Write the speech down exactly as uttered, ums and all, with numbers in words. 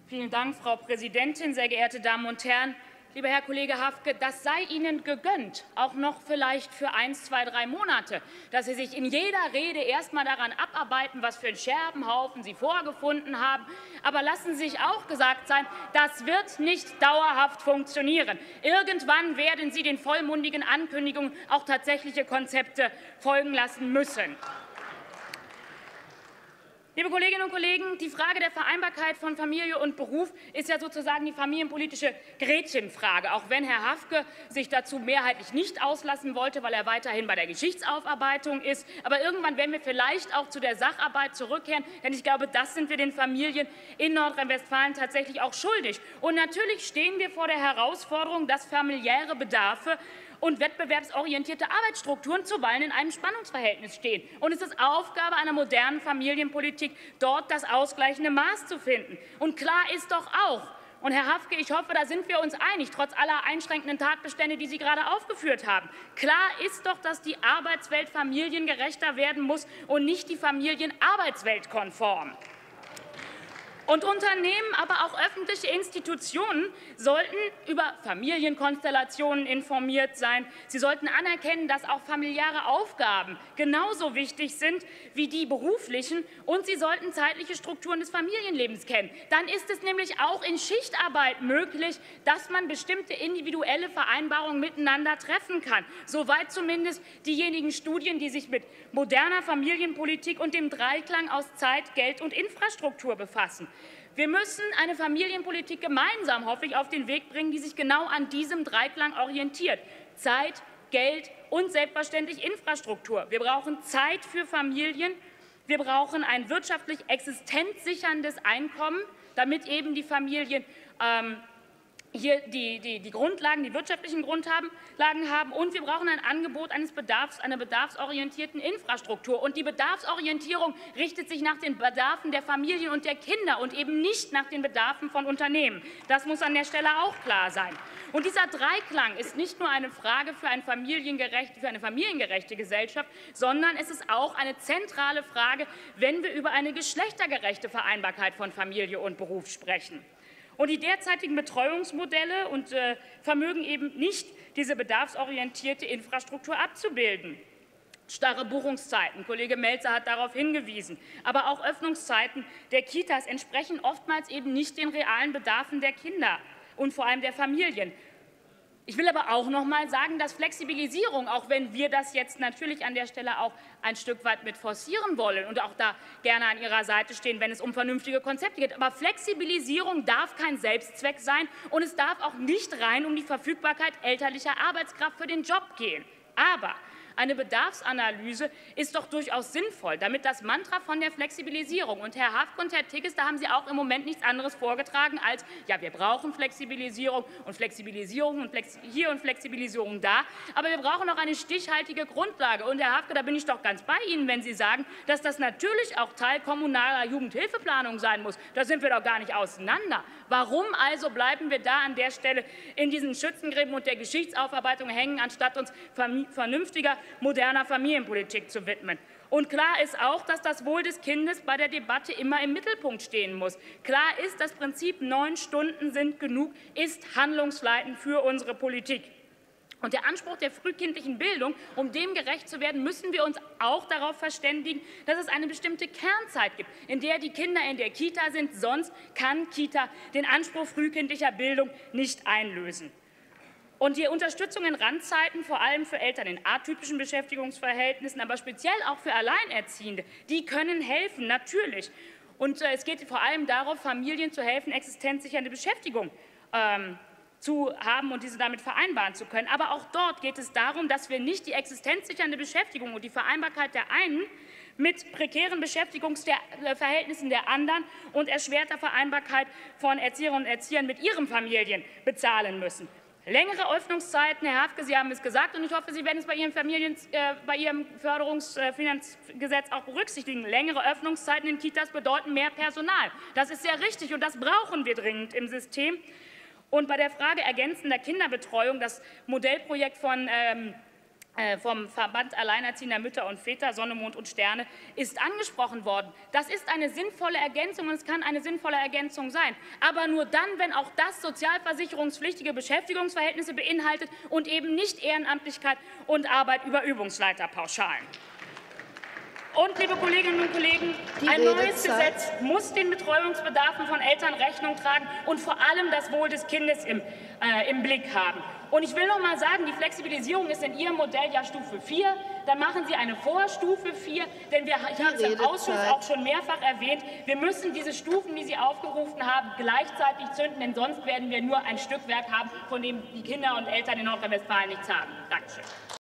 Vielen Dank, Frau Präsidentin, sehr geehrte Damen und Herren. Lieber Herr Kollege Hafke, das sei Ihnen gegönnt, auch noch vielleicht für eins, zwei, drei Monate, dass Sie sich in jeder Rede erst mal daran abarbeiten, was für einen Scherbenhaufen Sie vorgefunden haben. Aber lassen Sie sich auch gesagt sein, das wird nicht dauerhaft funktionieren. Irgendwann werden Sie den vollmundigen Ankündigungen auch tatsächliche Konzepte folgen lassen müssen. Liebe Kolleginnen und Kollegen, die Frage der Vereinbarkeit von Familie und Beruf ist ja sozusagen die familienpolitische Gretchenfrage, auch wenn Herr Hafke sich dazu mehrheitlich nicht auslassen wollte, weil er weiterhin bei der Geschichtsaufarbeitung ist. Aber irgendwann werden wir vielleicht auch zu der Sacharbeit zurückkehren, denn ich glaube, das sind wir den Familien in Nordrhein-Westfalen tatsächlich auch schuldig. Und natürlich stehen wir vor der Herausforderung, dass familiäre Bedarfe und wettbewerbsorientierte Arbeitsstrukturen zuweilen in einem Spannungsverhältnis stehen. Und es ist Aufgabe einer modernen Familienpolitik, dort das ausgleichende Maß zu finden. Und klar ist doch auch, und Herr Hafke, ich hoffe, da sind wir uns einig, trotz aller einschränkenden Tatbestände, die Sie gerade aufgeführt haben, klar ist doch, dass die Arbeitswelt familiengerechter werden muss und nicht die Familienarbeitswelt konform. Und Unternehmen, aber auch öffentliche Institutionen sollten über Familienkonstellationen informiert sein. Sie sollten anerkennen, dass auch familiäre Aufgaben genauso wichtig sind wie die beruflichen. Und sie sollten zeitliche Strukturen des Familienlebens kennen. Dann ist es nämlich auch in Schichtarbeit möglich, dass man bestimmte individuelle Vereinbarungen miteinander treffen kann. Soweit zumindest diejenigen Studien, die sich mit moderner Familienpolitik und dem Dreiklang aus Zeit, Geld und Infrastruktur befassen. Wir müssen eine Familienpolitik gemeinsam, hoffe ich, auf den Weg bringen, die sich genau an diesem Dreiklang orientiert. Zeit, Geld und selbstverständlich Infrastruktur. Wir brauchen Zeit für Familien. Wir brauchen ein wirtschaftlich existenzsicherndes Einkommen, damit eben die Familien ähm, hier die, die, die Grundlagen, die wirtschaftlichen Grundlagen haben. Und wir brauchen ein Angebot eines Bedarfs, einer bedarfsorientierten Infrastruktur. Und die Bedarfsorientierung richtet sich nach den Bedarfen der Familien und der Kinder und eben nicht nach den Bedarfen von Unternehmen. Das muss an der Stelle auch klar sein. Und dieser Dreiklang ist nicht nur eine Frage für, ein familiengerecht, für eine familiengerechte Gesellschaft, sondern es ist auch eine zentrale Frage, wenn wir über eine geschlechtergerechte Vereinbarkeit von Familie und Beruf sprechen. Und die derzeitigen Betreuungsmodelle und, äh, vermögen eben nicht, diese bedarfsorientierte Infrastruktur abzubilden. Starre Buchungszeiten, Kollege Melzer hat darauf hingewiesen, aber auch Öffnungszeiten der Kitas entsprechen oftmals eben nicht den realen Bedarfen der Kinder und vor allem der Familien. Ich will aber auch noch mal sagen, dass Flexibilisierung, auch wenn wir das jetzt natürlich an der Stelle auch ein Stück weit mit forcieren wollen und auch da gerne an Ihrer Seite stehen, wenn es um vernünftige Konzepte geht, aber Flexibilisierung darf kein Selbstzweck sein und es darf auch nicht rein um die Verfügbarkeit elterlicher Arbeitskraft für den Job gehen. Aber eine Bedarfsanalyse ist doch durchaus sinnvoll, damit das Mantra von der Flexibilisierung, und Herr Hafke und Herr Tigges, da haben Sie auch im Moment nichts anderes vorgetragen als, ja, wir brauchen Flexibilisierung und Flexibilisierung und Flex hier und Flexibilisierung da, aber wir brauchen auch eine stichhaltige Grundlage. Und Herr Hafke, da bin ich doch ganz bei Ihnen, wenn Sie sagen, dass das natürlich auch Teil kommunaler Jugendhilfeplanung sein muss. Da sind wir doch gar nicht auseinander. Warum also bleiben wir da an der Stelle in diesen Schützengräben und der Geschichtsaufarbeitung hängen, anstatt uns vernünftiger moderner Familienpolitik zu widmen? Und klar ist auch, dass das Wohl des Kindes bei der Debatte immer im Mittelpunkt stehen muss. Klar ist, das Prinzip neun Stunden sind genug ist handlungsleitend für unsere Politik. Und der Anspruch der frühkindlichen Bildung, um dem gerecht zu werden, müssen wir uns auch darauf verständigen, dass es eine bestimmte Kernzeit gibt, in der die Kinder in der Kita sind. Sonst kann Kita den Anspruch frühkindlicher Bildung nicht einlösen. Und die Unterstützung in Randzeiten, vor allem für Eltern in atypischen Beschäftigungsverhältnissen, aber speziell auch für Alleinerziehende, die können helfen, natürlich. Und äh, es geht vor allem darum, Familien zu helfen, existenzsichernde Beschäftigung ähm, zu haben und diese damit vereinbaren zu können. Aber auch dort geht es darum, dass wir nicht die existenzsichernde Beschäftigung und die Vereinbarkeit der einen mit prekären Beschäftigungsverhältnissen der anderen und erschwerter Vereinbarkeit von Erzieherinnen und Erziehern mit ihren Familien bezahlen müssen. Längere Öffnungszeiten, Herr Hafke, Sie haben es gesagt, und ich hoffe, Sie werden es bei Ihrem, Familien, äh, bei Ihrem Förderungsfinanzgesetz auch berücksichtigen. Längere Öffnungszeiten in Kitas bedeuten mehr Personal. Das ist sehr richtig, und das brauchen wir dringend im System. Und bei der Frage ergänzender Kinderbetreuung, das Modellprojekt von ähm, vom Verband Alleinerziehender Mütter und Väter, Sonne, Mond und Sterne, ist angesprochen worden. Das ist eine sinnvolle Ergänzung, und es kann eine sinnvolle Ergänzung sein. Aber nur dann, wenn auch das sozialversicherungspflichtige Beschäftigungsverhältnisse beinhaltet und eben nicht Ehrenamtlichkeit und Arbeit über Übungsleiterpauschalen. Und, liebe Kolleginnen und Kollegen, ein neues Gesetz muss den Betreuungsbedarfen von Eltern Rechnung tragen und vor allem das Wohl des Kindes im, äh, im Blick haben. Und ich will noch mal sagen, die Flexibilisierung ist in Ihrem Modell ja Stufe vier. Dann machen Sie eine Vorstufe vier, denn wir, ich habe es im Ausschuss auch schon mehrfach erwähnt, wir müssen diese Stufen, die Sie aufgerufen haben, gleichzeitig zünden, denn sonst werden wir nur ein Stückwerk haben, von dem die Kinder und Eltern in Nordrhein-Westfalen nichts haben. Dankeschön.